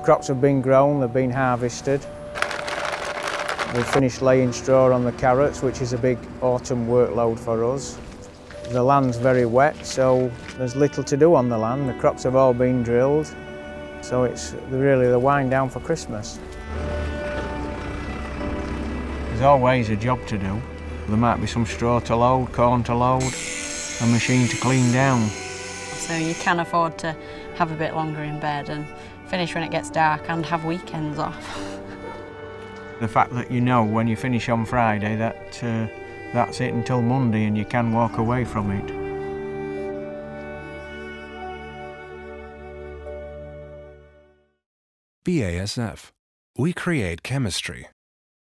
crops have been grown, they've been harvested. We've finished laying straw on the carrots, which is a big autumn workload for us. The land's very wet, so there's little to do on the land. The crops have all been drilled, so it's really the wind down for Christmas. There's always a job to do. There might be some straw to load, corn to load, a machine to clean down. So you can afford to have a bit longer in bed and finish when it gets dark and have weekends off. The fact that you know when you finish on Friday that that's it until Monday and you can walk away from it. BASF. We create chemistry.